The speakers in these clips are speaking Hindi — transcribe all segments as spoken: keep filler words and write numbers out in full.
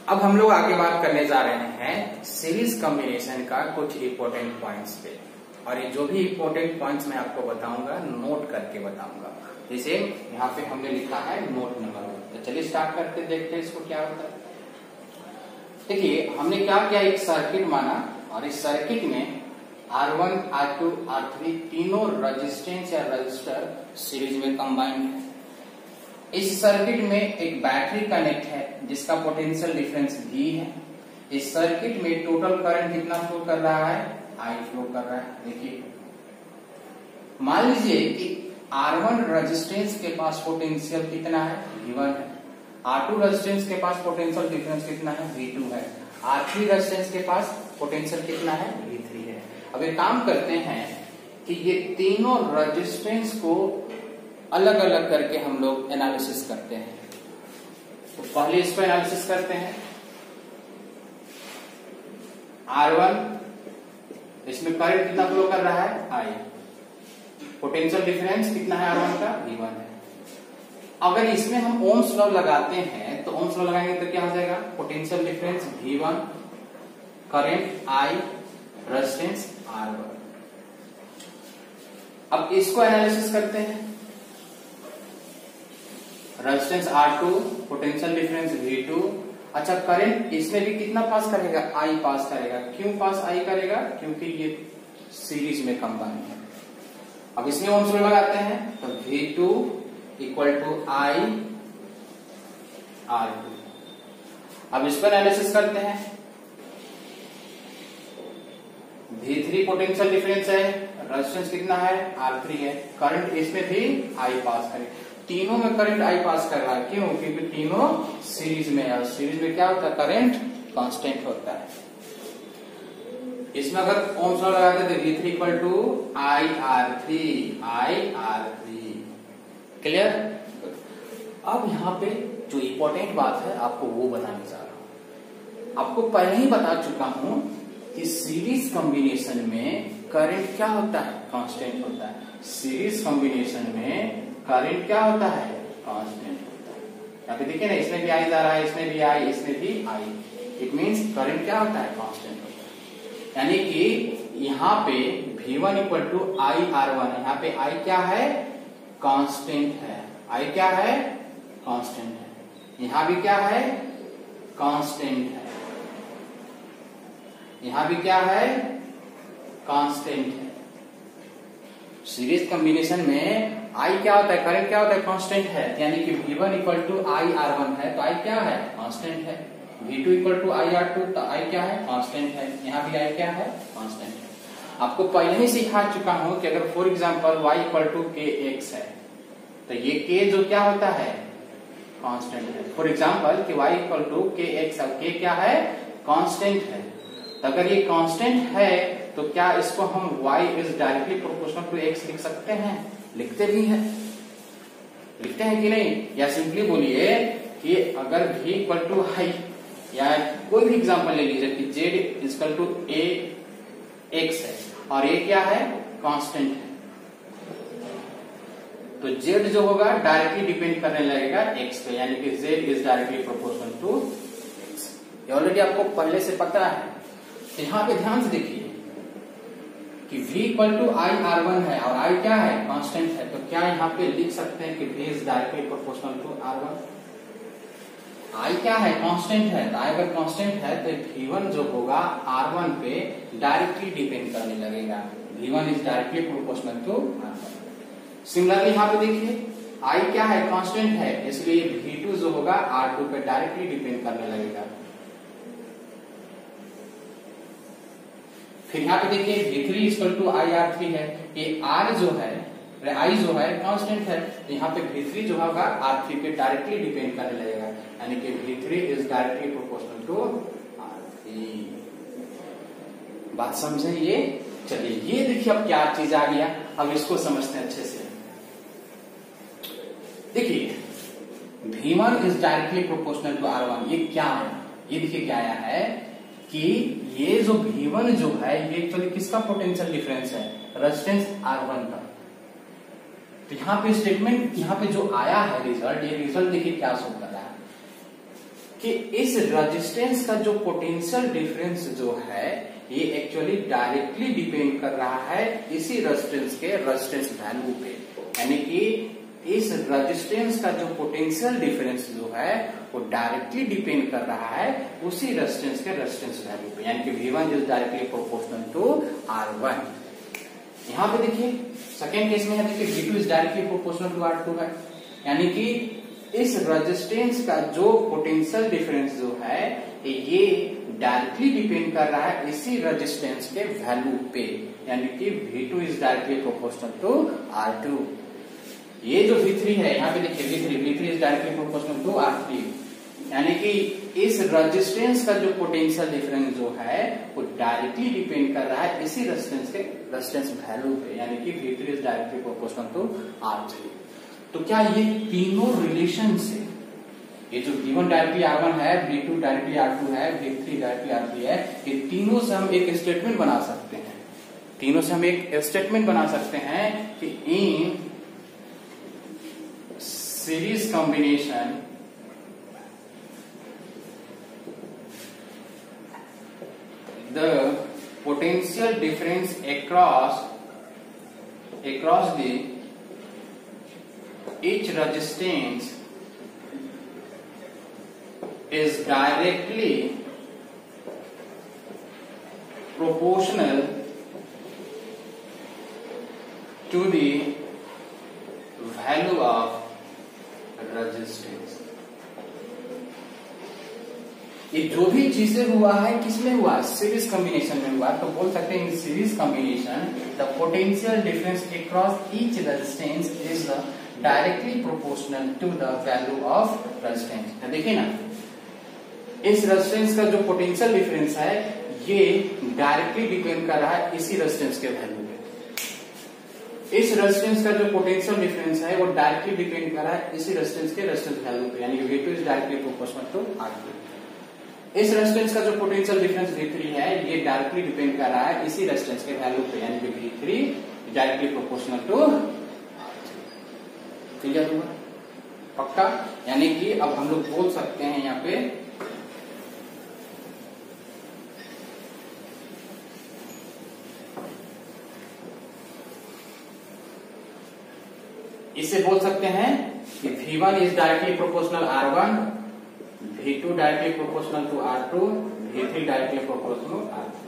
अब हम लोग आगे बात करने जा रहे हैं सीरीज कॉम्बिनेशन का कुछ इंपॉर्टेंट पॉइंट्स पे, और ये जो भी इंपॉर्टेंट पॉइंट्स मैं आपको बताऊंगा नोट करके बताऊंगा। जैसे यहाँ पे हमने लिखा है नोट नंबर वन, तो चलिए स्टार्ट करते देखते हैं इसको क्या होता है। देखिए हमने क्या किया, एक सर्किट माना और इस सर्किट में R one, R two, R three तीनों रेजिस्टेंस या रजिस्टर सीरीज में कंबाइंड है। इस सर्किट में एक बैटरी कनेक्ट है जिसका पोटेंशियल डिफरेंस V है। इस सर्किट में टोटल करंट कितना फ्लो कर रहा है, I फ्लो कर रहा है। देखिए मान लीजिए कि आर वन रेजिस्टेंस के पास पोटेंशियल कितना है, V वन है। आर टू रेजिस्टेंस के पास पोटेंशियल डिफरेंस कितना है, V टू है। आर थ्री रेजिस्टेंस के पास पोटेंशियल कितना है, V थ्री है। अब एक काम करते हैं कि ये तीनों रेजिस्टेंस को अलग अलग करके हम लोग एनालिसिस करते हैं। तो पहले इसको एनालिसिस करते हैं। आर वन, इसमें करंट कितना फ्लो कर रहा है, I। पोटेंशियल डिफरेंस कितना है आर वन का, V वन है। अगर इसमें हम ओम्स लॉ लगाते हैं तो ओम्स लॉ लगाएंगे तो क्या हो जाएगा, potential difference V one, current I, resistance R one. अब इसको एनालिसिस करते हैं। Resistance R two, potential difference V two. अच्छा करंट इसमें भी कितना पास करेगा, I पास करेगा। क्यों पास I करेगा, क्योंकि ये सीरीज में कंबाइन है। अब इसमें ओम्स लॉ लगाते हैं तो V two equal to I R two. अब इसको एनालिसिस करते हैं। V थ्री पोटेंशियल डिफरेंस है, रेजिस्टेंस कितना है, आर थ्री है। करंट इसमें भी I पास करेगा। तीनों में करंट I पास कर रहा है, क्यों, क्योंकि तीनों सीरीज में है। सीरीज में क्या होता है, करंट कांस्टेंट होता है। इसमें अगर ओम्स लॉ लगाते हैं तो V three equal to I R three, I R three. Clear. अब यहाँ पे जो इंपॉर्टेंट बात है आपको वो बताने जा रहा हूं। आपको पहले ही बता चुका हूं कि सीरीज कॉम्बिनेशन में करंट क्या होता है, कांस्टेंट होता है। सीरीज कॉम्बिनेशन में करंट क्या होता है, कांस्टेंट होता है। यहाँ पे देखिए ना, इसमें भी आई जा रहा है, इसमें भी आई, इसमें भी आई। इट मीन्स करंट क्या होता है, कांस्टेंट होता है। यानी कि यहाँ पे V one equal to I R one है। यहाँ पे I क्या है, कांस्टेंट है। I क्या है, कांस्टेंट है। यहाँ भी क्या है, कांस्टेंट है। यहाँ भी क्या है, कांस्टेंट है। सीरीज कॉम्बिनेशन में I क्या होता है, करंट क्या होता है, कांस्टेंट है। यानी कि V one equal to I R one है तो I क्या है, कांस्टेंट है। V two equal to I R two तो I क्या है, कांस्टेंट है। यहाँ भी I क्या है, कांस्टेंट है। आपको पहले ही सिखा चुका हूं कि अगर for example y equal to K x है तो ये k जो क्या होता है, कांस्टेंट है। फॉर एग्जांपल कि y equal to K x, अब k क्या है, कांस्टेंट है। तो अगर ये कांस्टेंट है तो क्या इसको हम y is directly proportional to x लिख सकते हैं, लिखते भी हैं, लिखते हैं कि नहीं। या सिंपली बोलिए कि अगर v इक्वल टू हाई, या कोई भी एग्जांपल ले लीजिए कि z equal to a x है और a क्या है, कांस्टेंट है, तो z जो होगा डायरेक्टली डिपेंड करने लगेगा x पे, यानी कि z is directly proportional to x। ये ऑलरेडी आपको पहले से पता है। तो यहाँ पे ध्यान से देखिए कि v equal to I R one है और I क्या है, कांस्टेंट है। तो क्या यहाँ पे लिख सकते हैं कि v is directly proportional to R one. I क्या है, कांस्टेंट है। तो I अगर कांस्टेंट है तो V वन जो होगा आर वन पे डायरेक्टली डिपेंड करने लगेगा। V one is directly proportional to R one. Similarly यहाँ पे देखिए I क्या है, कांस्टेंट है, इसलिए V टू जो होगा आर टू पे डायरेक्टली डिपेंड करने लगेगा। फिर यहाँ पे देखिए V three equal to I R three है। ये R जो है, I जो है कांस्टेंट है, तो यहाँ पे V थ्री जो होगा आर थ्री पे डायरेक्टली डिपेंड करने लगेगा, यानी कि V three is directly proportional to R three. बात समझे ये। चलिए ये देखिए अब क्या चीज आ गया, अब इसको समझते हैं अच्छे से। देखिए V one is directly proportional to R one. ये क्या है, ये देखिए क्या आया है कि ये जो V वन जो है ये एक्चुअली किसका पोटेंशियल डिफरेंस है, रेजिस्टेंस आर वन का। तो यहाँ पे स्टेटमेंट, यहाँ पे जो आया है रिजल्ट, ये रिजल्ट देखिए क्या शो कर रहा है कि इस रेजिस्टेंस का जो पोटेंशियल डिफरेंस जो है ये एक्चुअली डायरेक्टली डिपेंड कर रहा है इसी रेजिस्टेंस के रेजिस्टेंस वैल्यू पे, यानी कि इस रेजिस्टेंस का जो पोटेंशियल डिफरेंस जो है वो डायरेक्टली डिपेंड कर रहा है उसी रेजिस्टेंस के रेजिस्टेंस वैल्यू पे, यानी कि V one is directly proportional to R one. यहाँ पे देखिए सेकेंड केस में है, देखिए V two is directly proportional to R two है, यानी कि इस रेजिस्टेंस का जो पोटेंशियल डिफरेंस जो है ये डायरेक्टली डिपेंड कर रहा है इसी रेजिस्टेंस के वैल्यू पे, यानी कि V two is directly proportional to R two. ये जो वी थ्री है यहाँ पे देखिए V three V three is directly proportional to R three, यानी कि इस रेजिस्टेंस का जो पोटेंशियल डिफरेंस जो है वो डायरेक्टली डिपेंड कर रहा है इसी रेजिस्टेंस के रेजिस्टेंस वैल्यू पे, यानी कि V three is directly proportional to R three. तो क्या ये तीनों रिलेशन से, ये जो V one directly R one है, V two directly R two है, V three directly R three है, ये तीनों से हम एक स्टेटमेंट बना सकते हैं, तीनों से हम एक स्टेटमेंट बना सकते हैं कि in series combination the potential difference across across the each resistance is directly proportional to the value of resistance। ये जो भी चीजें हुआ है किसमें हुआ, सीरीज कॉम्बिनेशन में हुआ, तो बोल सकते हैं in series combination the potential difference across each resistance is directly proportional to the value of resistance. देखिए ना, इस रेजिस्टेंस का जो पोटेंशियल डिफरेंस है ये डायरेक्टली डिपेंड कर रहा है इसी रेजिस्टेंस के वैल्यू पे। इस रेजिस्टेंस का जो पोटेंशियल डिफरेंस है वो डायरेक्टली डिपेंड कर रहा है इसी रेजिस्टेंस के रेजिस्टेंस वैल्यू पे, यानी V two is directly proportional to R two. इस रेजिस्टेंस का जो पोटेंशियल डिफरेंस वी थ्री है ये डायरेक्टली डिपेंड कर रहा है इसी रेजिस्टेंस के वैल्यू पे, यानी कि V three directly proportional to. Clear हुआ पक्का? यानी कि अब हम लोग बोल सकते हैं यहाँ पे इसे बोल सकते हैं कि V one is directly proportional R one, V two directly proportional to R two, V three directly proportional R three.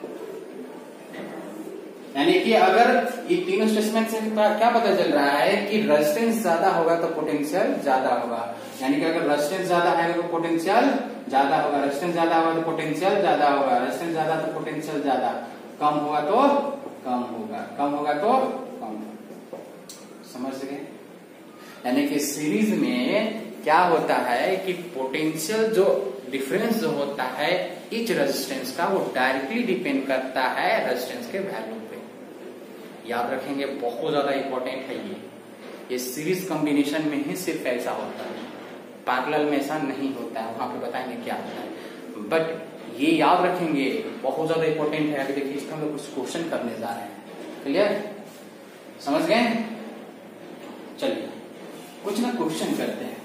यानी कि अगर ये तीनों स्टेटमेंट से क्या पता चल रहा है कि रेजिस्टेंस ज्यादा होगा तो पोटेंशियल ज्यादा होगा, यानी कि अगर रेजिस्टेंस ज्यादा है तो पोटेंशियल ज्यादा होगा, रेजिस्टेंस ज्यादा होगा तो पोटेंशियल ज्यादा होगा, रेजिस्टेंस ज्यादा तो पोटेंशियल ज्यादा, कम होगा तो कम होगा, कम होगा तो कम होगा। समझ गए? यानी कि सीरीज में क्या होता है कि पोटेंशियल जो डिफरेंस जो होता है ईच रेजिस्टेंस का वो डायरेक्टली डिपेंड करता है रेजिस्टेंस के वैल्यू पे। याद रखेंगे, बहुत ज्यादा इंपॉर्टेंट है ये ये सीरीज कॉम्बिनेशन में ही सिर्फ ऐसा होता है, पैरेलल में ऐसा नहीं होता है, वहां पे बताएंगे क्या होता है, बट ये याद रखेंगे बहुत ज्यादा इंपॉर्टेंट है। अभी देखिए इसका हम लोग कुछ क्वेश्चन करने जा रहे हैं। क्लियर? समझ गए? चलिए कुछ ना क्वेश्चन करते हैं।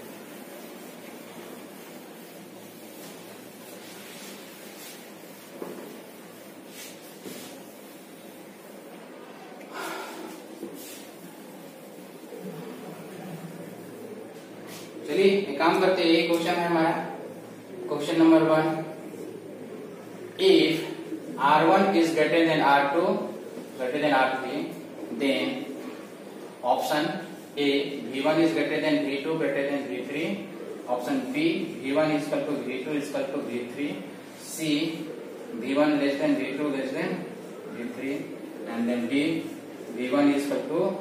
चलिए एक काम करते हैं, ये क्वेश्चन है हमारा question number one. If R one is greater than R two greater than R three then option A V one is greater than V two greater than V three, option B V one is equal to V two is equal to V three, C V one less than V two less than V three, and then D V one is equal to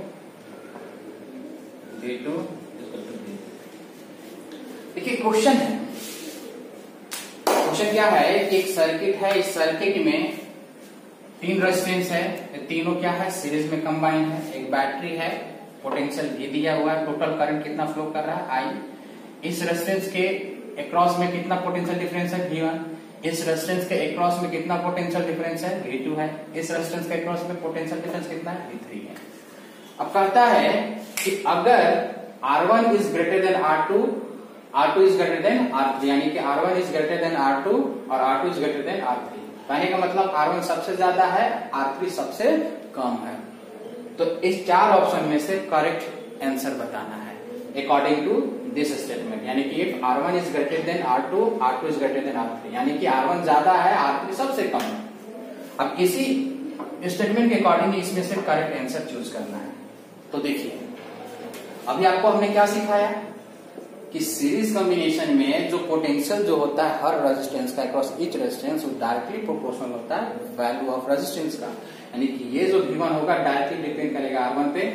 V two equal to we. देखिए क्वेश्चन है, क्वेश्चन क्या है, एक सर्किट है, इस सर्किट में तीन रेजिस्टेंस है, तीनों क्या है सीरीज में कंबाइन है, एक बैटरी है, पोटेंशियल भी दिया हुआ है, टोटल करंट कितना फ्लो कर रहा है आई। इस रेजिस्टेंस के अक्रॉस में कितना पोटेंशियल डिफरेंस है वी वन, इस रेजिस्टेंस के अक्रॉस में कितना पोटेंशियल डिफरेंस है वी टू है, इस रेजिस्टेंस के अक्रॉस में पोटेंशियल डिफरेंस कितना है वी थ्री है। अब कहता है कि अगर R one is greater than R two R two is greater than R three, यानी कि R one is greater than R two और R two is greater than R three. कहने का मतलब आर वन सबसे ज्यादा है, आर थ्री सबसे कम है। तो इस चार ऑप्शन में से करेक्ट आंसर बताना है अकॉर्डिंग टू दिस स्टेटमेंट, यानी कि if R one is greater than R two, R two is greater than R three, यानी कि आर वन ज्यादा है, आर थ्री सबसे कम है। अब इसी स्टेटमेंट के अकॉर्डिंग इसमें से करेक्ट आंसर चूज करना है। तो देखिए अभी आपको हमने क्या सिखाया कि सीरीज कॉम्बिनेशन में जो पोटेंशियल जो होता है हर रेजिस्टेंस का अक्रॉस ईच रेजिस्टेंस वो डायरेक्टली प्रोपोर्शनल होता है वैल्यू ऑफ रेजिस्टेंस का, यानी कि ये जो V वन होगा डायरेक्टली डिपेंड करेगा आर वन पे,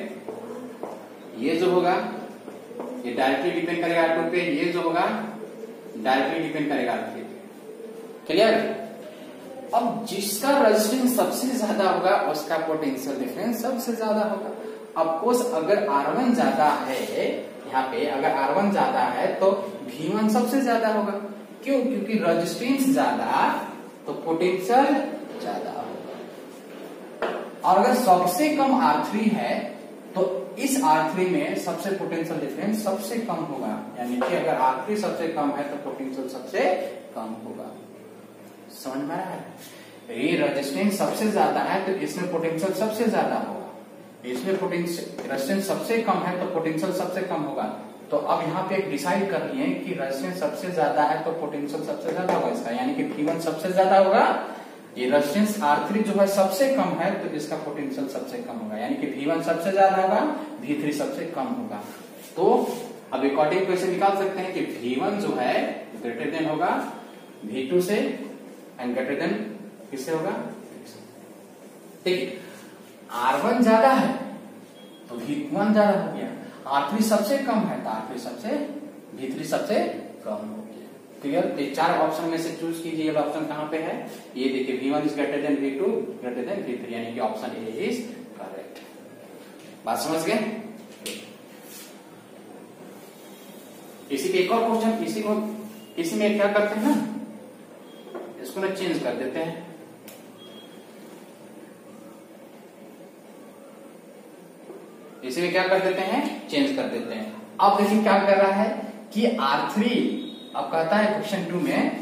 ये जो होगा ये डायरेक्टली डिपेंड करेगा आर टू पे, ये जो होगा डायरेक्टली डिपेंड करेगा आर थ्री पे। क्लियर? अब जिसका रेजिस्टेंस सबसे ज्यादा होगा उसका पोटेंशियल डिफरेंस सबसे ज्यादा होगा। ऑफकोर्स अगर आर वन ज्यादा है, यहाँ पे अगर आर वन ज्यादा है तो V वन सबसे ज्यादा होगा। क्यों? क्योंकि रेजिस्टेंस ज्यादा तो पोटेंशियल ज्यादा होगा। और अगर सबसे कम आर थ्री है तो इस आर थ्री में सबसे पोटेंशियल डिफरेंस सबसे कम होगा, यानी कि अगर आर थ्री सबसे कम है तो पोटेंशियल सबसे कम होगा। समझ में आ रहा है? ये रेजिस्टेंस सबसे ज्यादा है तो इसमें पोटेंशियल सबसे ज्यादा होगा, इसमें पोटेंशियल रेजिस्टेंस सबसे कम है तो पोटेंशियल सबसे कम होगा। तो अब यहाँ पे एक डिसाइड कर लिए कि रेजिस्टेंस सबसे ज्यादा है तो पोटेंशियल सबसे ज्यादा होगा इसका, यानी कि V वन सबसे ज्यादा होगा, ये रेजिस्टेंस आर थ्री जो है सबसे कम है तो इसका पोटेंशियल सबसे कम होगा, यानी कि V वन सबसे ज्यादा होगा, V थ्री सबसे कम होगा। तो अब अकॉर्डिंग टू ऐसे निकाल सकते हैं कि V वन जो है ग्रेटर देन होगा V टू से एंड ग्रेटर देन किससे होगा, ठीक है। आर वन ज्यादा है तो V वन ज्यादा हो गया, आर थ्री सबसे कम है तो आर थ्री सबसे V थ्री सबसे कम हो गया। क्लियर? तो चार ऑप्शन में से चूज कीजिए, ऑप्शन कहाँ पे है, ये देखिए V one is greater than V two greater than V three, यानी कि ऑप्शन ए इज करेक्ट। बात समझ गए? इसी के एक और क्वेश्चन, इसी को इसी में क्या करते हैं ना, इसको ना चेंज कर देते हैं। इसी में क्या कर देते हैं, चेंज कर देते हैं। अब देखिए क्या कर रहा है कि आर थ्री, अब कहता है क्वेश्चन टू में,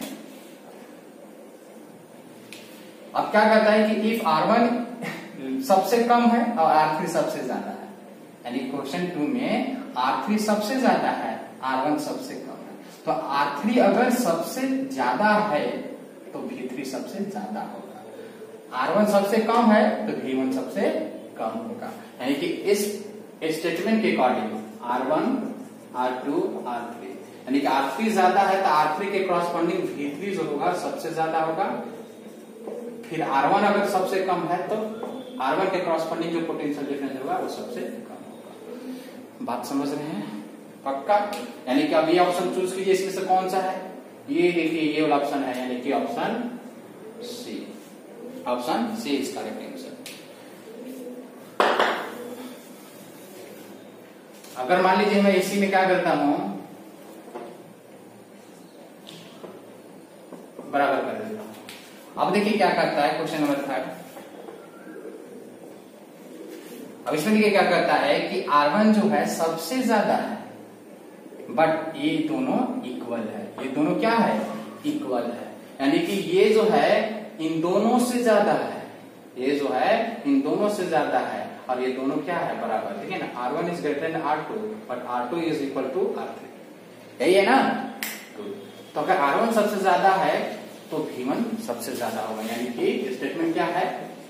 अब क्या कहता है कि इफ आर वन सबसे कम है और आर थ्री सबसे ज्यादा है, यानी क्वेश्चन टू में आर थ्री सबसे ज्यादा है, आर वन सबसे कम है, तो आर थ्री अगर सबसे ज्यादा है तो V थ्री सबसे ज्यादा होगा, आर वन सबसे कम है तो V वन सबसे कम होगा, यानी कि इस स्टेटमेंट के according R one, R two, R three, यानी कि आर थ्री ज्यादा है तो आर थ्री के क्रॉसपोंडिंग V थ्री जो होगा सबसे ज्यादा होगा, फिर आर वन अगर सबसे कम है तो आर वन के क्रॉसपोंडिंग जो पोटेंशियल डिफरेंस होगा वो सबसे कम होगा। बात समझ रहे हैं? पक्का? यानी कि अब ये ऑप्शन चूज कीजिए, इसमें से कौन सा है, ये देखिए ये वाला ऑप्शन है, यानी कि option C, option C is correct answer. अगर मान लीजिए मैं इसी में क्या करता हूं, बराबर कर देता हूं। अब देखिए क्या करता है क्वेश्चन नंबर थर्ड, अब इसमें देखिए क्या करता है कि आर वन जो है सबसे ज्यादा है बट ये दोनों इक्वल है, ये दोनों क्या है, इक्वल है, यानी कि ये जो है इन दोनों से ज्यादा है, ये जो है इन दोनों से ज्यादा है और ये दोनों क्या है, बराबर। ठीक है ना, R one is greater than R two but R two is equal to R three, यही है ना। तो अगर आर वन सबसे ज्यादा है तो V वन सबसे ज्यादा होगा, यानी कि स्टेटमेंट क्या है,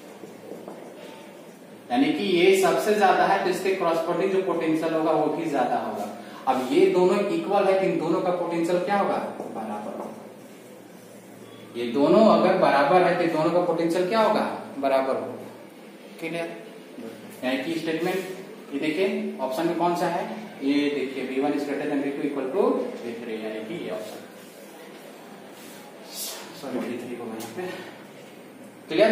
यानी कि ये सबसे ज्यादा है तो इसके क्रॉसपोंडिंग जो पोटेंशियल होगा वो भी ज्यादा होगा। अब ये दोनों इक्वल है तो इन दोनों का पोटेंशियल क्या होगा, बराबर होगा। ये दोनों अगर बराबर है तो दोनों का पोटेंशियल क्या होगा, बराबर होगा। क्लियर? यानी कि स्टेटमेंट ये देखिए ऑप्शन में कौन सा है, ये देखिए V one is greater than V two equal to V three, यानी कि ये ऑप्शन, सॉरी V थ्री को यहाँ पे। क्लियर?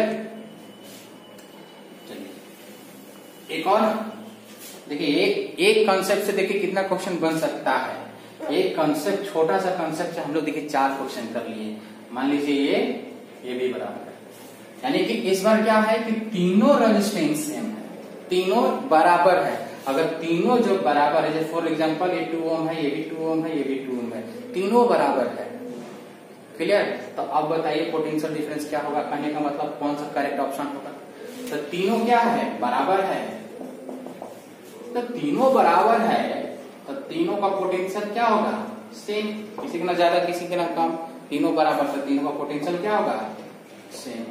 चलिए एक और देखिए, एक एक कॉन्सेप्ट से देखिए कितना क्वेश्चन बन सकता है। एक कॉन्सेप्ट, छोटा सा कॉन्सेप्ट से हम लोग देखिए चार क्वेश्चन कर लिए। मान लीजिए ये ये भी बराबर है, यानी कि इस बार क्या है कि तीनों रेजिस्टेंस सेम है, तीनों बराबर है। अगर तीनों जो बराबर है, जैसे फॉर एग्जांपल ये टू ओम है, ये भी टू ओम है, ये भी टू ओम है, तीनों बराबर है, क्लियर। तो अब बताइए पोटेंशियल डिफरेंस क्या होगा, कहने का मतलब कौन सा करेक्ट ऑप्शन होगा। तो तीनों क्या है, बराबर है, तो तीनों बराबर है तो तीनों का पोटेंशियल क्या होगा, सेम, किसी के ना ज्यादा किसी के ना कम, तीनों बराबर, तो तीनों का पोटेंशियल क्या होगा, सेम,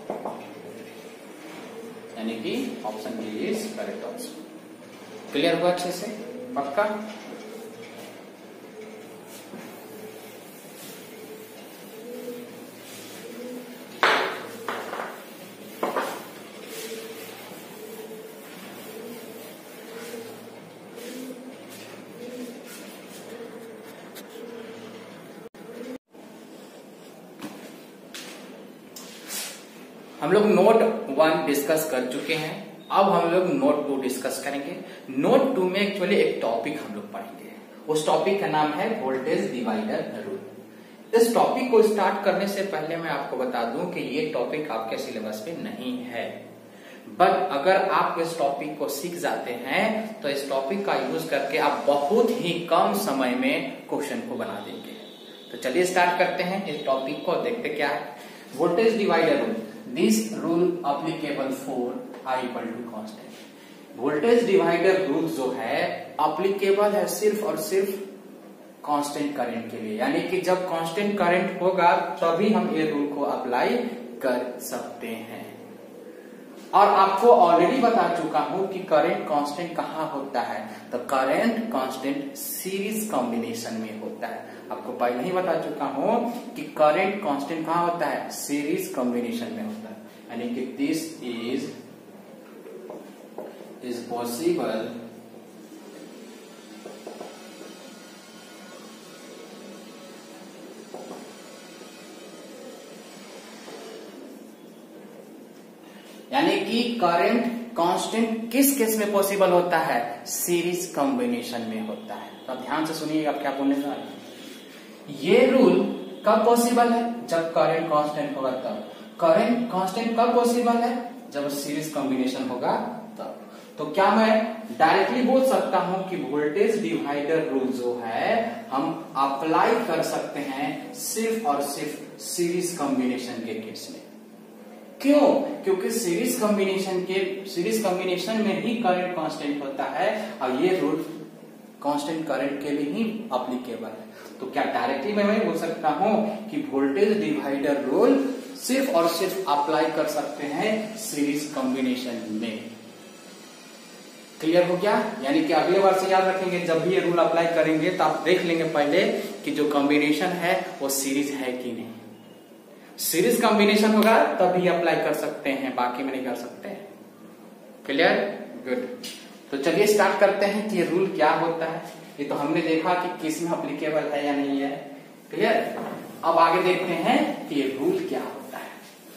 यानी कि option B is correct option. Clear हुआ अच्छे से, पक्का। हम लोग नोट वन डिस्कस कर चुके हैं, अब हम लोग नोट टू डिस्कस करेंगे। नोट टू में एक्चुअली एक टॉपिक हम लोग पढ़ेंगे, उस टॉपिक का नाम है वोल्टेज डिवाइडर रूल। इस टॉपिक को स्टार्ट करने से पहले मैं आपको बता दूं कि ये टॉपिक आपके सिलेबस में नहीं है, बट अगर आप इस टॉपिक को सीख जाते हैं तो इस टॉपिक का यूज करके आप बहुत ही कम समय में क्वेश्चन को बना देंगे। तो चलिए स्टार्ट करते हैं इस टॉपिक को, देखते क्या है voltage divider rule. This rule applicable for I equal to constant. Voltage divider rule जो है अप्लीकेबल है सिर्फ और सिर्फ कांस्टेंट करंट के लिए, यानी कि जब कांस्टेंट करंट होगा तभी हम ये रूल को अप्लाई कर सकते हैं। और आपको ऑलरेडी बता चुका हूं कि करंट कांस्टेंट कहाँ होता है, तो करंट कांस्टेंट सीरीज कॉम्बिनेशन में होता है। आपको पहले ही बता चुका हूं कि करंट कांस्टेंट कहाँ होता है, सीरीज कॉम्बिनेशन में होता है, यानी कि दिस इज इज पॉसिबल यानी कि करंट कांस्टेंट किस केस में पॉसिबल होता है, सीरीज कॉम्बिनेशन में होता है। तो अब ध्यान से सुनिएगा क्या बोलने जा रहे हैं। ये रूल कब पॉसिबल है, जब करंट कांस्टेंट होगा तब। करंट कांस्टेंट कब पॉसिबल है, जब सीरीज कॉम्बिनेशन होगा तब। तो क्या मैं डायरेक्टली बोल सकता हूं कि वोल्टेज डिवाइडर रूल जो है हम अप्लाई कर सकते हैं सिर्फ और सिर्फ सीरीज कॉम्बिनेशन के केस में। क्यों, क्योंकि सीरीज कॉम्बिनेशन के सीरीज कॉम्बिनेशन में ही करंट कांस्टेंट होता है और ये रूल कांस्टेंट करंट के लिए ही अप्लीकेबल है। तो क्या डायरेक्टली मैं बोल सकता हूं कि वोल्टेज डिवाइडर रूल सिर्फ और सिर्फ अप्लाई कर सकते हैं सीरीज कॉम्बिनेशन में। क्लियर हो गया, यानी कि अगले बार से याद रखेंगे जब भी ये रूल अप्लाई करेंगे तो आप देख लेंगे पहले कि जो कॉम्बिनेशन है वो सीरीज है कि नहीं। सीरीज कॉम्बिनेशन होगा तभी अप्लाई कर सकते हैं, बाकी में नहीं कर सकते। Clear, good. तो चलिए स्टार्ट करते हैं कि ये रूल क्या होता है। ये तो हमने देखा कि किस में अप्लीकेबल है या नहीं है, क्लियर। अब आगे देखते हैं कि ये रूल क्या होता है।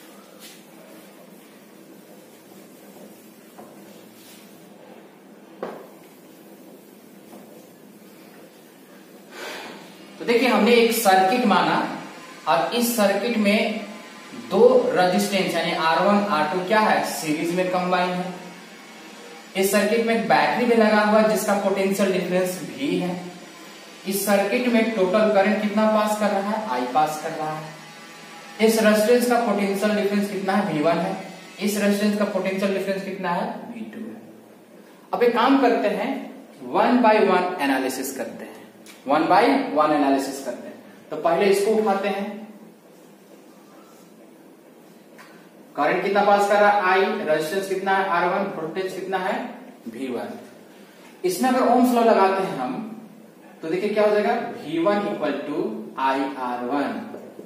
तो देखिए हमने एक सर्किट माना और इस सर्किट में दो रेजिस्टेंस यानी आर वन आर टू क्या है, सीरीज में कंबाइन है। इस सर्किट में एक बैटरी भी लगा हुआ है जिसका पोटेंशियल डिफरेंस भी है। इस सर्किट में टोटल करंट कितना पास कर रहा है, आई पास कर रहा है। इस रेजिस्टेंस का पोटेंशियल डिफरेंस कितना है, वी वन है। इस रेजिस्टेंस का पोटेंशियल डिफरेंस कितना है, वी टू है। अब एक काम करते हैं, वन बाय वन एनालिसिस करते हैं, वन बाय वन एनालिसिस करते हैं। तो पहले इसको उठाते हैं, करंट कितना पास कर रहा है, आई, रेजिस्टेंस कितना है, आर वन, वोल्टेज कितना है, वी वन। इसमें अगर ओम्स लॉ लगाते हैं हम तो देखिए क्या हो जाएगा, V one equal to I R one.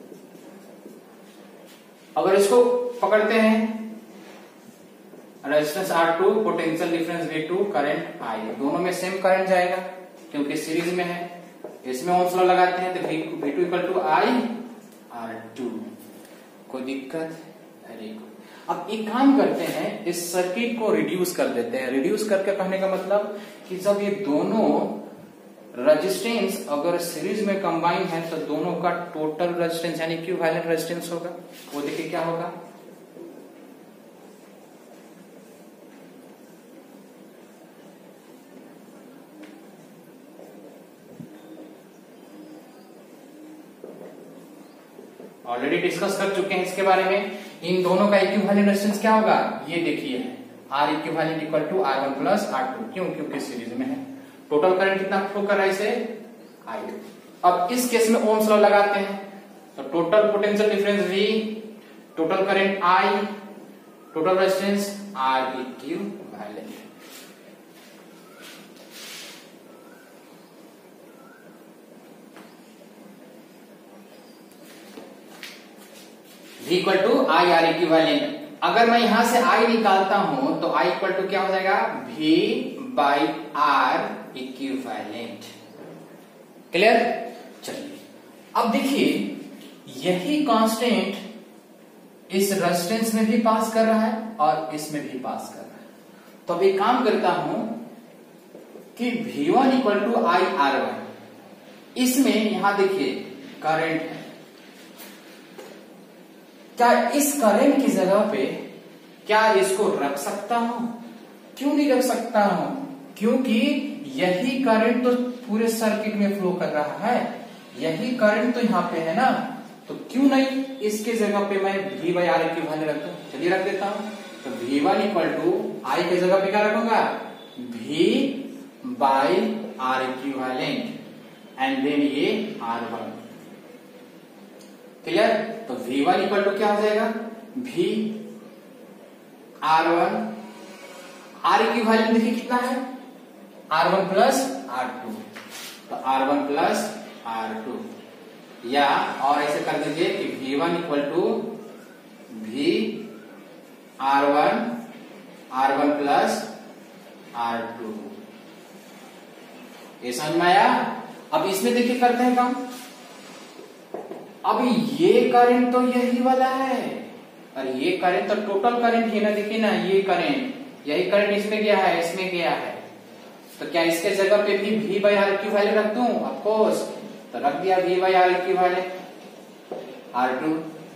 अगर इसको पकड़ते हैं, resistance R two, potential difference V two, current I, दोनों में सेम करंट जाएगा क्योंकि सीरीज में है। इसमें ओम्स लॉ लगाते हैं तो V two equal to I R two. कोई दिक्कत, वेरी गुड। अब एक काम करते हैं, इस सर्किट को रिड्यूस कर देते हैं। रिड्यूस करके कहने का मतलब कि जब ये दोनों रेजिस्टेंस अगर सीरीज में कंबाइन है तो दोनों का टोटल रेजिस्टेंस यानी इक्विवेलेंट रेजिस्टेंस होगा। वो देखिए क्या होगा, ऑलरेडी डिस्कस कर चुके हैं इसके बारे में। इन दोनों का इक्विवेलेंट रेजिस्टेंस क्या होगा, ये देखिए R equivalent equal to R one plus R two, क्यों, क्योंकि सीरीज में है। टोटल करंट कितना फ्लो कर रहा है इसे, आई। अब इस केस में ओम्स लॉ लगाते हैं, तो total potential difference V, total current I, total resistance R equivalent. V equal to I R equivalent. अगर मैं यहां से I निकालता हूं तो I इक्वल टू क्या हो जाएगा, V by R equivalent. Clear. चलिए अब देखिए यही कांस्टेंट इस रेजिस्टेंस में भी पास कर रहा है और इसमें भी पास कर रहा है। तो अब एक काम करता हूं कि V one equal to I R one, इसमें यहां देखिए करंट है, क्या इस करंट की जगह पे क्या इसको रख सकता हूं, क्यों नहीं रख सकता हूं, क्योंकि यही करंट तो पूरे सर्किट में फ्लो कर रहा है, यही करंट तो यहाँ पे है ना, तो क्यों नहीं इसके जगह पे मैं V बाई आर इक्विवेलेंट रखूं। चलिए रख देता हूं, तो V one equal to I के जगह पे क्या रखूंगा, V by R equivalent and then ये आर वन। क्लियर। तो V वन इक्वल टू क्या हो जाएगा, V R one, R equivalent देखिए कितना है, R one plus R two, तो R one plus R two, या और ऐसे कर दीजिए कि V one equal to V R one R one plus R two. ये समझ में आया। अब इसमें देखिए करते हैं काम। अब ये करंट तो यही वाला है और ये करंट तो टोटल करंट है ना, देखिए ना ये करंट, यही करंट इसमें गया है, इसमें गया है, तो क्या इसके जगह पे भी V बाई आर इक्विवेलेंट रख दूं, ऑफ कोर्स, तो रख दिया V by R equivalent R two.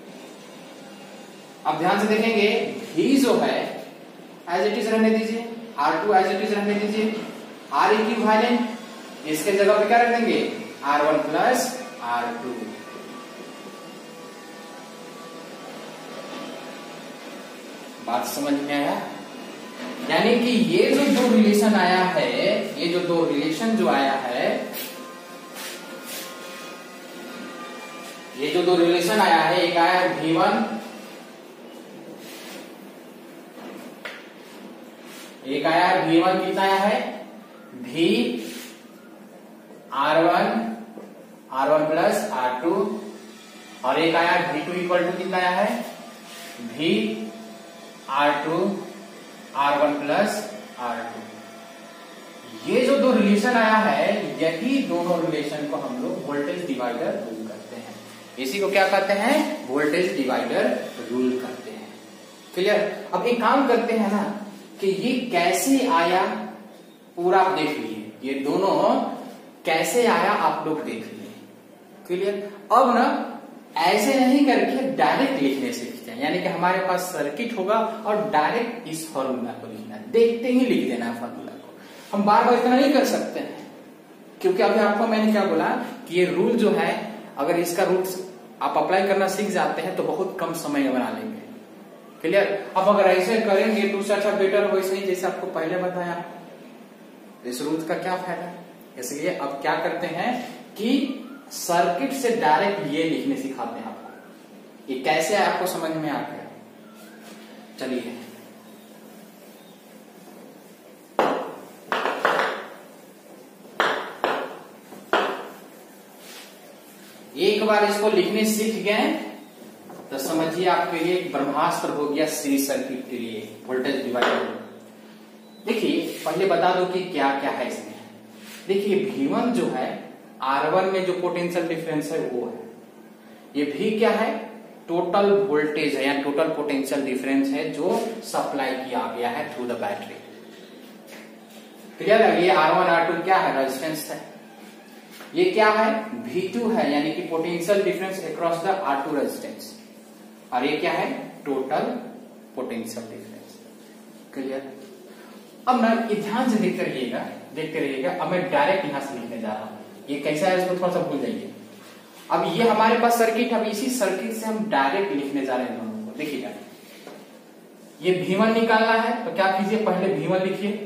अब ध्यान से देखेंगे V जो है एज इट इज रहने दीजिए, R two as it is रहने दीजिए, आर इक्विवेलेंट इसके जगह पे क्या रख देंगे, R one plus R two. बात समझ में आया। यानी कि ये जो दो रिलेशन आया है, ये जो दो रिलेशन जो आया है, ये जो दो रिलेशन आया है, एक आया है V वन, एक आया है V वन, कितना आया है V R one R one plus R two, और एक आया V टू इक्वल टू कितना आया है V R two R one plus R two. ये जो दो रिलेशन आया है, यही दोनों रिलेशन को हम लोग वोल्टेज डिवाइडर रूल करते हैं। इसी को क्या कहते हैं, वोल्टेज डिवाइडर रूल करते हैं। क्लियर। अब एक काम करते हैं ना कि ये कैसे आया पूरा आप देख लीजिए, ये दोनों कैसे आया आप लोग देख लीजिए। क्लियर। अब ना ऐसे नहीं करके डायरेक्ट लिखने सीखते हैं, यानी कि हमारे पास सर्किट होगा और डायरेक्ट इस फॉर्मूला को लिखना है, देखते ही लिख देना है फॉर्मूला को। हम बार बार इतना नहीं कर सकते हैं, क्योंकि अभी आपको मैंने क्या बोला कि ये रूल जो है, अगर इसका रूल आप अप्लाई करना सीख जाते हैं तो बहुत कम समय में बना लेंगे। क्लियर। अब अगर ऐसे करेंगे तो उससे अच्छा बेटर हो, इसलिए जैसे आपको पहले बताया, इस रूल का क्या फायदा है। इसलिए अब क्या करते हैं कि सर्किट से डायरेक्ट ये लिखने सिखाते हैं आपको। ये कैसे है आपको समझ में आ गया। चलिए एक बार इसको लिखने सीख गए तो समझिए आपके लिए ब्रह्मास्त्र हो गया सीरीज सर्किट के लिए वोल्टेज डिवाइडर। देखिए पहले बता दो कि क्या क्या है इसमें। देखिए V वन जो है आर वन में जो पोटेंशियल डिफरेंस है वो है, ये V क्या है, टोटल वोल्टेज है या टोटल पोटेंशियल डिफरेंस है जो सप्लाई किया गया है थ्रू द बैटरी। क्लियर है। ये आर वन आर टू क्या है, रेजिस्टेंस है। ये क्या है, V टू है, यानी कि potential difference across the R two resistance, और ये क्या है, टोटल पोटेंशियल डिफरेंस। क्लियर। अब ना ध्यान से देखते रहिएगा देखते रहिएगा अब मैं डायरेक्ट यहां से लिखने जा रहा हूं। ये कैसा है इसको थोड़ा सा भूल जाइए। अब ये हमारे पास सर्किट, अब इसी सर्किट से हम डायरेक्ट लिखने जा रहे हैं दोनों को। देखिएगा, ये V वन निकालना है तो क्या कीजिए, पहले V वन लिखिए।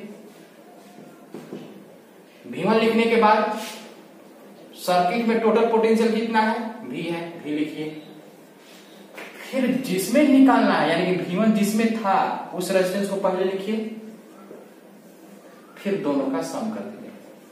V वन लिखने के बाद सर्किट में टोटल पोटेंशियल कितना है, V है, V लिखिए। फिर जिसमें निकालना है यानी कि V वन जिसमें था उस रेजिस्टेंस को पहले लिखिए, फिर दोनों का सम कर दीजिए।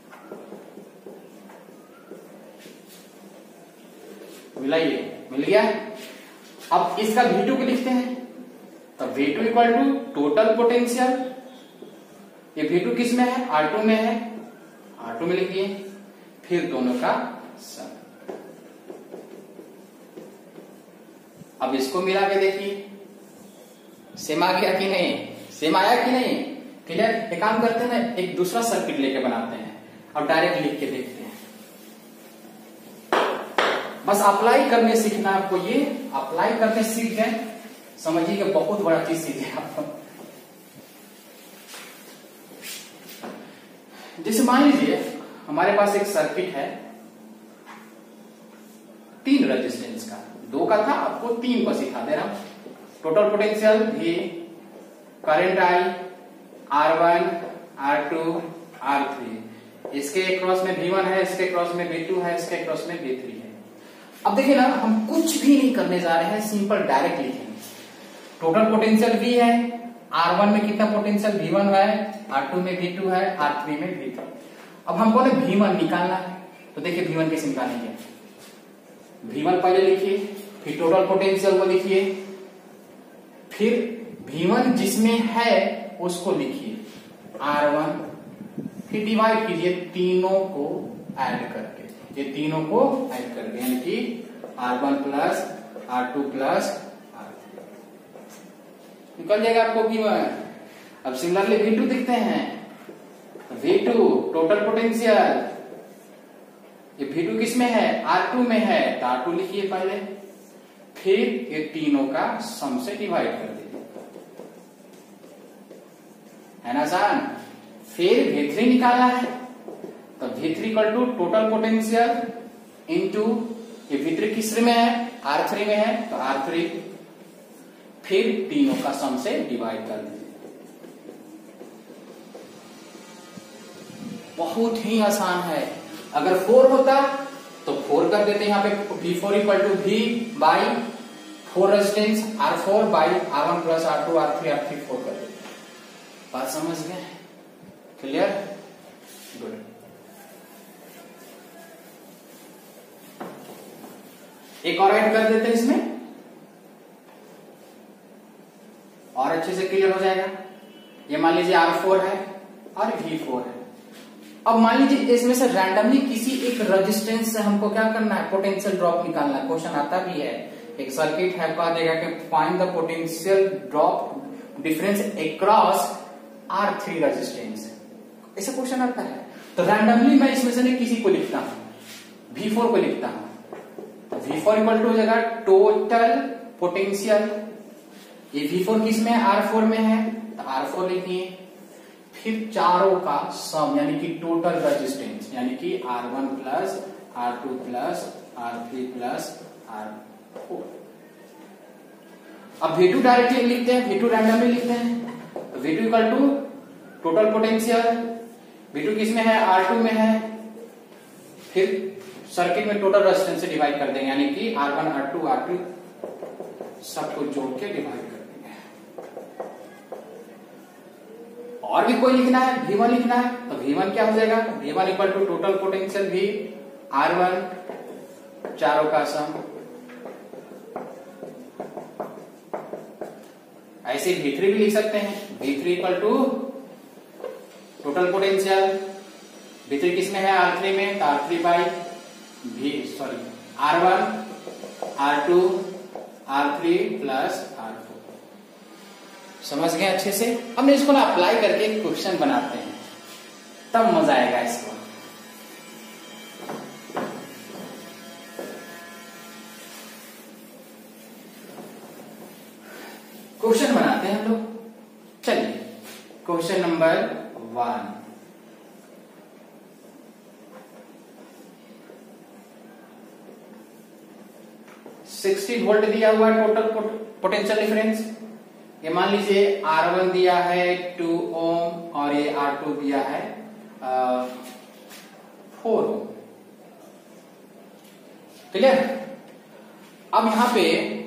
मिलाइए, मिल गया। अब इसका V टू को लिखते हैं, तो V two equal to total potential, ये V टू किस में है, आर टू में है, आर टू में लिखिए, फिर दोनों का सम। अब इसको मिला के देखिए सेम आ गया कि नहीं, सेम आया कि नहीं, क्लियर। एक काम करते हैं ना, एक दूसरा सर्किट लेके बनाते हैं और डायरेक्ट लिख के देखते हैं। बस अप्लाई करने सीखना आपको, ये अप्लाई करने सीख गए, समझिए कि बहुत बड़ा चीज सीखे आप। जैसे मान लीजिए हमारे पास एक सर्किट है तीन रेजिस्टेंस का, दो का था, आपको तीन को सिखा दे रहा हूं। टोटल पोटेंशियल भी, current I, R one, R two, R three, इसके क्रॉस में V वन है, इसके क्रॉस में V टू है, इसके क्रॉस में V थ्री है। अब देखिए ना, हम कुछ भी नहीं करने जा रहे हैं, सिंपल डायरेक्ट लिखेंगे। टोटल पोटेंशियल V है, आर वन में कितना पोटेंशियल V वन है, आर टू में V टू है, आर थ्री में V थ्री। अब हमको ना V वन निकालना है, तो देखिए V वन कैसे निकालेंगे। V वन पहले लिखिए, फिर टोटल पोटेंशियल को लिखिए, फिर V वन जिसमें है उसको लिखिए, आर वन, फिर डिवाइड कीजिए तीनों को ऐड करके, ये तीनों को ऐड करके, यानी कि R one plus R two plus R three, निकल जाएगा आपको V वन। अब सिमिलरली V टू देखते हैं, V टू टोटल पोटेंशियल, ये V टू किस में है, आर टू में है, तो आर टू लिखिए पहले, फिर ये तीनों का सम से डिवाइड कर दीजिए, है ना आसान। फिर V थ्री निकालना है, तो V three equal to total potential into, ये V थ्री किस में है, आर थ्री में है, तो आर थ्री, फिर तीनों का सम से डिवाइड कर दीजिए। बहुत ही आसान है। अगर फोर होता तो फोर कर देते, यहाँ पे V four equal to V by four resistance R four by R one plus R two R three R three four कर देते। बात समझ गए, क्लियर, गुड। एक और ऐड कर देते हैं इसमें, और अच्छे से क्लियर हो जाएगा। ये मान लीजिए आर फोर है और V फोर है। अब मान लीजिए इसमें से रैंडमली किसी एक रेजिस्टेंस से हमको क्या करना है, पोटेंशियल ड्रॉप निकालना है। क्वेश्चन आता भी है, एक सर्किट है, कहा देगा कि find the potential drop difference across R three resistance, ऐसा क्वेश्चन आता है। तो रैंडमली मैं इसमें से किसी को लिखता हूं, V फोर को लिखता हूं, तो V फोर इक्वल टू हो जाएगा टोटल पोटेंशियल, ये V फोर किस में है, आर फोर में है, तो आर फोर लिखिए, फिर चारों का सम यानी कि टोटल रेजिस्टेंस, यानी कि R one plus R two plus R three plus R four. अब V टू डायरेक्टली लिखते हैं, V टू रैंडमली लिखते हैं, तो V two equal to total potential, V two किस में है, आर टू में है, फिर सर्किट में टोटल रेजिस्टेंस से डिवाइड कर देंगे, यानी कि R one R two R two सबको जोड़ के डिवाइड कर देंगे। और भी कोई लिखना है, V वन लिखना है, तो V वन क्या हो जाएगा, V one equal to total potential V R one चारों का सम, ऐसे V थ्री भी लिख सकते हैं, V three equal to total potential, V three किस में है, आर थ्री में, तो R three by V sorry R one R two R three plus R four. समझ गए अच्छे से। अब इसको ना अप्लाई करके क्वेश्चन बनाते हैं, तब मजा आएगा इसको। क्वेश्चन बनाते हैं हम लोग। चलिए question number one, sixty volt दिया हुआ है टोटल पोटेंशियल डिफरेंस। ये मान लीजिए आर वन दिया है टू ओम और ये आर टू दिया है फोर ओम। क्लियर? अब यहां पे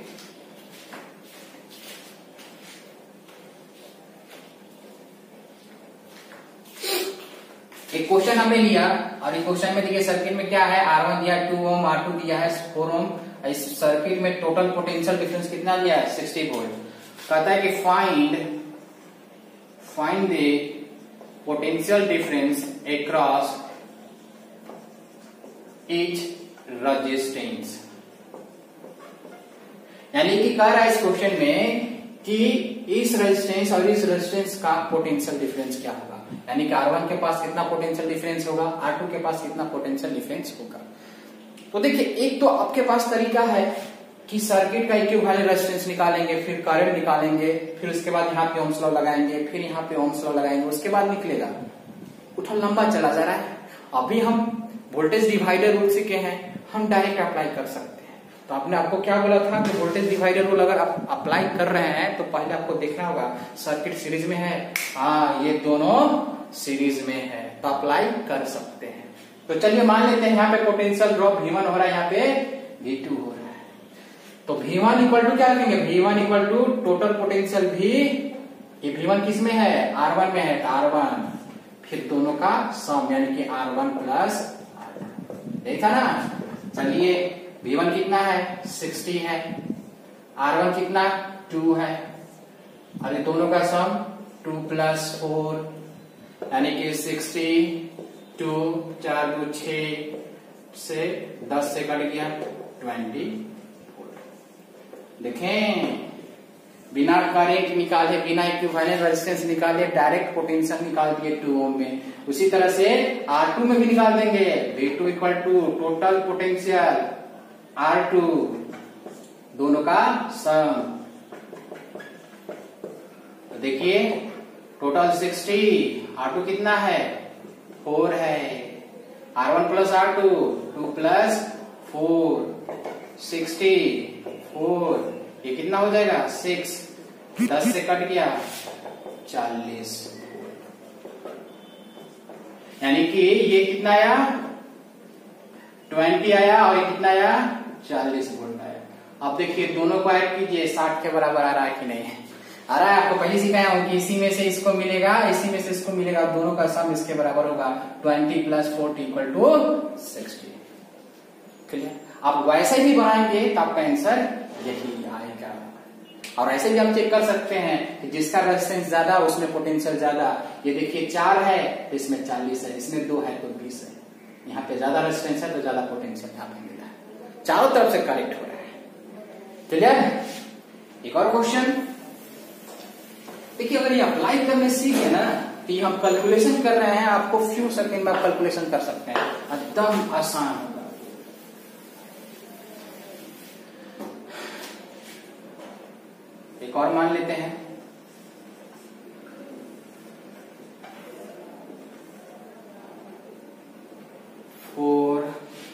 एक क्वेश्चन हमने लिया और इस क्वेश्चन में देखिए सर्किट में क्या है, आर वन दिया टू ओम, आर टू दिया है फोर ओम। इस सर्किट में टोटल पोटेंशियल डिफरेंस कितना दिया है, सिक्सटी वोल्ट। कहता है कि find find the potential difference across each resistance. यानी कि कह रहा है इस क्वेश्चन में कि इस रेजिस्टेंस और इस रेजिस्टेंस का पोटेंशियल डिफरेंस क्या होगा। यानी कि आर वन के पास कितना पोटेंशियल डिफरेंस होगा, आर टू के पास कितना पोटेंशियल डिफरेंस होगा। तो देखिए एक तो आपके पास तरीका है कि सर्किट का इक्विवेलेंट रेजिस्टेंस निकालेंगे, फिर करंट निकालेंगे, फिर उसके बाद यहाँ पे ओम्स लॉ लगाएंगे, फिर यहाँ पे ओम्स लॉ लगाएंगे, उसके बाद निकलेगा। उठा लंबा चला जा रहा है। अभी हम वोल्टेज डिवाइडर रूल सीखे हैं, हम डायरेक्ट अप्लाई कर सकते हैं। तो आपने आपको क्या बोला था कि वोल्टेज डिवाइडर रूल अगर आप अप्लाई कर रहे हैं तो पहले आपको देखना होगा सर्किट सीरीज में है, हाँ ये दोनों सीरीज में है, तो अप्लाई कर सकते हैं। तो चलिए मान लेते हैं यहाँ पे पोटेंशियल ड्रॉप वी वन हो रहा है, यहाँ पे वी टू हो रहा है। तो वी वन इक्वल टू क्या रखेंगे, V one equal to total potential भी, ये वी वन किस में है, आर वन में है, आर वन फिर दोनों का सम यानी कि आर वन प्लस देखा ना। चलिए वी वन कितना है, सिक्सटी है, आर वन कितना टू है, और ये दोनों का सम टू प्लस फोर यानी कि सिक्सटी, टू चार दो छ से दस से कट गया ट्वेंटी फोर। देखें बिना करंट निकाले, बिना इक्विवेलेंट रेजिस्टेंस निकाले डायरेक्ट पोटेंशियल निकाल दिए टू ओम में। उसी तरह से आर टू में भी निकाल देंगे, V two equal to total potential R two दोनों का सम। तो देखिए टोटल सिक्सटी, आर टू कितना है फोर है, R one plus R two two plus four sixty four, ये कितना हो जाएगा सिक्स, दस से कट गया चालीस। यानी कि ये कितना आया ट्वेंटी आया और ये कितना आया चालीस वोल्ट आया। अब देखिए दोनों को ऐड कीजिए, साठ के बराबर आ रहा है कि नहीं है, आ रहा है। आपको पहले सिखाया हूं कि इसी में से इसको मिलेगा, इसी में से इसको मिलेगा, दोनों का सम इसके बराबर होगा, twenty plus forty equal to sixty. Clear? आप वैसे भी बनाएंगे तो आपका आंसर यही आएगा। और ऐसे भी हम चेक कर सकते हैं कि जिसका रेजिस्टेंस ज्यादा उसमें पोटेंशियल ज्यादा। ये देखिए चार है तो इसमें चालीस है, इसमें दो है तो बीस है। यहाँ पे ज्यादा रेजिस्टेंस है तो ज्यादा पोटेंशियल यहाँ पे मिला है। चारों तरफ से करेक्ट हो रहा है। क्लियर? एक और क्वेश्चन देखिए, अगर ये अप्लाई करने सीखे ना तो ये हम कैलकुलेशन कर रहे हैं, आपको फ्यू सेकंड में आप कैलकुलेशन कर सकते हैं, एकदम आसान होगा। एक और मान लेते हैं, फोर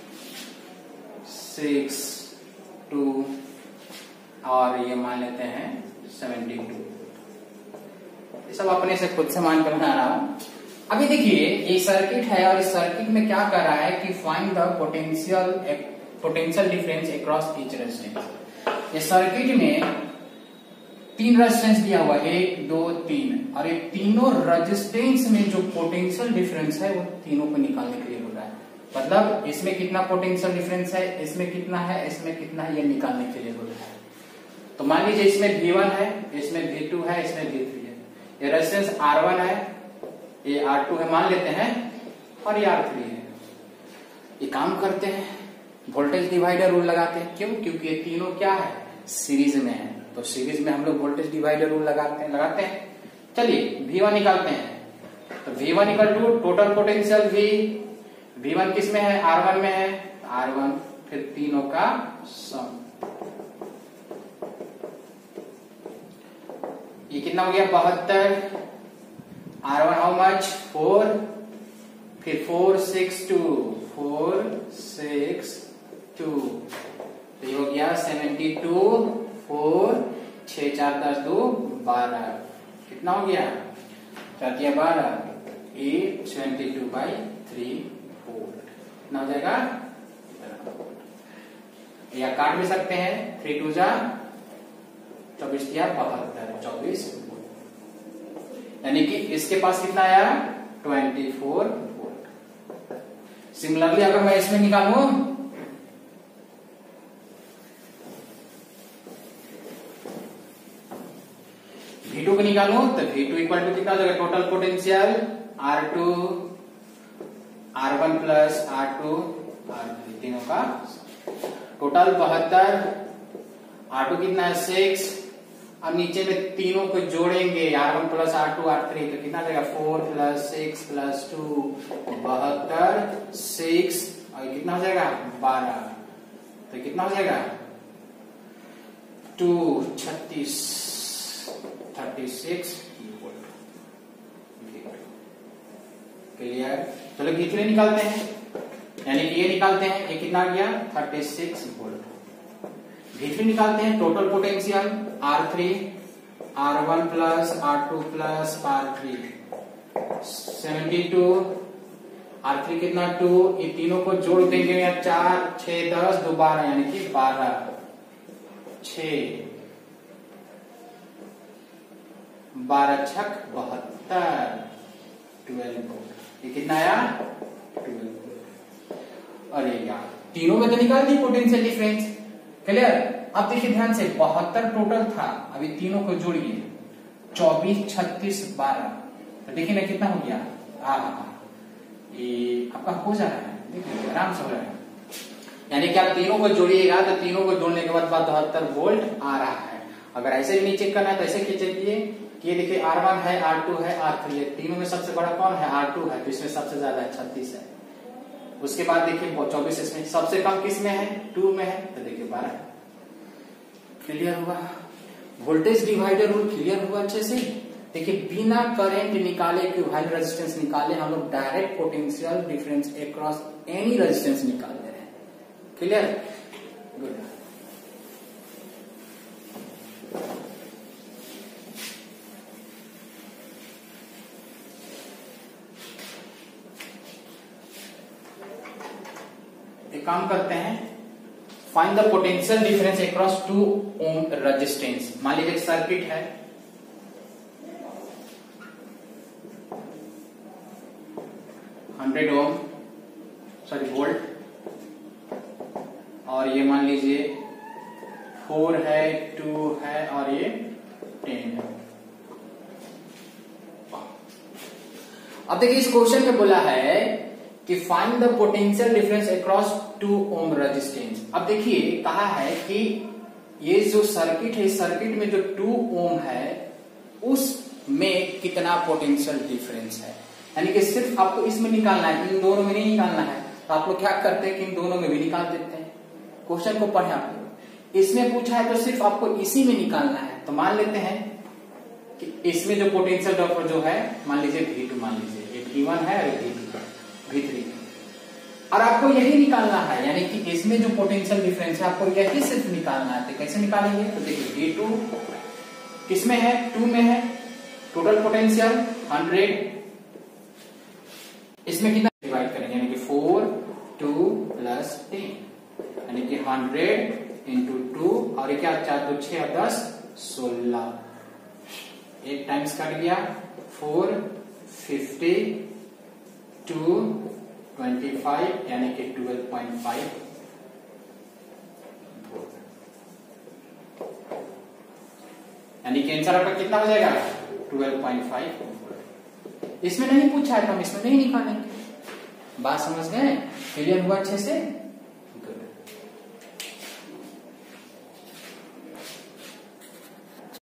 सिक्स टू और ये मान लेते हैं सेवेंटी टू। ये सब अपने से खुद से मान कर बना रहा हूं। अभी देखिए ये सर्किट है और इस सर्किट में क्या कर रहा है कि find the potential potential difference across each resistance. ये सर्किट में तीन रेजिस्टेंस दिया हुआ है, एक दो तीन, और ये तीनों रेजिस्टेंस में जो पोटेंशियल डिफरेंस है वो तीनों को निकालने के लिए हो रहा है। मतलब इसमें कितना पोटेंशियल डिफरेंस है, इसमें कितना है, इसमें कितना है, ये निकालने के लिए हो रहा है। तो मान लीजिए इसमें वी वन है, इसमें वी टू है, इसमें वी थ्री है। ये रेजिस्टेंस आर वन है, ये आर टू है मान लेते हैं, और ये आर थ्री है। ये काम करते हैं वोल्टेज डिवाइडर रूल लगाते हैं। क्यों? क्योंकि ये तीनों क्या है सीरीज में है, तो सीरीज में हम लोग वोल्टेज डिवाइडर रूल लगाते हैं लगाते हैं चलिए वी वन निकालते हैं। तो V one equal to total potential V, V one किस में है, आर वन में है, आर वन फिर तीनों का सम। ये कितना हो गया बहत्तर, R one how much four, फिर four six two, four six two, तो ये हो गया गया सेवेंटी टू, फोर, छह चार दस दो बारह, कितना हो गया चार दिया बारह, eight seventy two by three volt, कितना हो जाएगा, या काट भी सकते हैं, थ्री टू जा चौबीस दिया बहत्तर, चौबीस वोल्ट, यानी कि इसके पास कितना आया ट्वेंटी फोर वोल्ट। सिमिलरली अगर मैं इसमें निकालूं V टू को निकालूं तो V टू इक्वल टू कितना हो जाएगा, total potential R two R one plus R two R three, तीनों का टोटल बहत्तर, आर टू कितना है सिक्स, अब नीचे में तीनों को जोड़ेंगे R one plus R two R three तो कितना आ जाएगा four plus six plus two बहत्तर, सिक्स और कितना हो जाएगा बारह, तो कितना हो जाएगा टू छत्तीस, थर्टी सिक्स वोल्ट। क्लियर, चलो V थ्री निकालते हैं, यानी कि ये निकालते हैं, ये कितना गया thirty six volt. V three निकालते हैं, total potential R three R one plus R two plus R three seventy two, R three कितना टू, ये तीनों को जोड़ देंगे या चार छह दस दो बारह, यानी कि बारह, छ बारह छक बहत्तर, ट्वेल्व वोल्ट, ये कितना आया ट्वेल्व वोल्ट। अरे यार तीनों में तो निकाल दी पोटेंशियल डिफरेंस, क्लियर। अब देखिए ध्यान से, बहत्तर टोटल था, अभी तीनों को जोड़िए चौबीस छत्तीस बारह, तो देखिए ना कितना हो गया, आ ये आपका हो जा रहा है, देखिए आराम से हो रहा है, यानी कि आप तीनों को जोड़िएगा तो तीनों को जोड़ने के बाद बहत्तर वोल्ट आ रहा है। अगर ऐसे भी नहीं चेक करना है तो ऐसे खींचिए, ये देखिए आर वन है, आर टू है, आर थ्री है, तीनों में सबसे बड़ा कौन है आर टू है, तो इसमें सबसे ज्यादा है छत्तीस है। उसके बाद देखिए चौबीस, इसमें सबसे कम किस में है टू में है, तो देखिए बारह। क्लियर हुआ, वोल्टेज डिवाइडर रूल क्लियर हुआ अच्छे से। देखिए बिना करंट निकाले इक्विवेलेंट रेजिस्टेंस निकाले हम लोग direct potential difference across any resistance निकाल दे रहे हैं। Clear, good. एक काम करते हैं, find the potential difference across two ohm resistance. मान लीजिए सर्किट है, हंड्रेड ओम सॉरी वोल्ट, और ये मान लीजिए फोर है, टू है और ये टेन है। अब देखिए इस क्वेश्चन में बोला है कि find the potential difference across two ohm resistance. अब देखिए कहा है कि ये जो सर्किट है, सर्किट में जो टू ओम है उसमें कितना पोटेंशियल डिफरेंस है, यानी कि सिर्फ आपको इसमें निकालना है, इन दोनों में नहीं निकालना है। तो आप लोग क्या करते हैं कि इन दोनों में भी निकाल देते हैं। क्वेश्चन को पढ़े आप लोग, इसमें पूछा है तो सिर्फ आपको इसी में निकालना है। तो मान लेते हैं कि इसमें जो पोटेंशियल ड्रॉप जो है, मान लीजिए V टू, मान लीजिए ये V वन है और V टू V थ्री, और आपको यही निकालना है, यानी कि इसमें जो पोटेंशियल डिफरेंस है आपको यही सिर्फ निकालना है। तो कैसे निकालेंगे, तो देखिए V टू किसमें है, टू में है, टोटल पोटेंशियल हंड्रेड, इसमें कितना डिवाइड करेंगे, यानी कि फोर टू प्लस टेन, यानी कि हंड्रेड इंटू टू, और ये क्या चार दो छह और दस सोलह, एक टाइम्स कट गया, four fifty two twenty five, यानी कि ट्वेल्व पॉइंट फाइव, यानी कि आंसर आपका कितना हो जाएगा ट्वेल्व पॉइंट फाइव। इसमें नहीं पूछा है तो हम इसमें नहीं निकालेंगे। बात समझ गए, क्लियर हुआ अच्छे से।